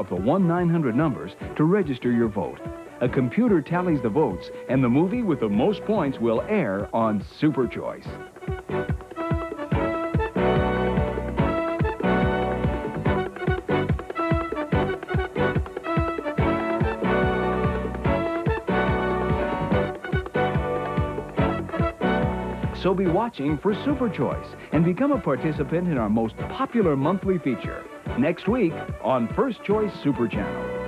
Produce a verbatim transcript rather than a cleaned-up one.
of the one nine hundred numbers to register your vote. A computer tallies the votes, and the movie with the most points will air on Super Choice. So be watching for Super Choice and become a participant in our most popular monthly feature next week on First Choice Super Channel.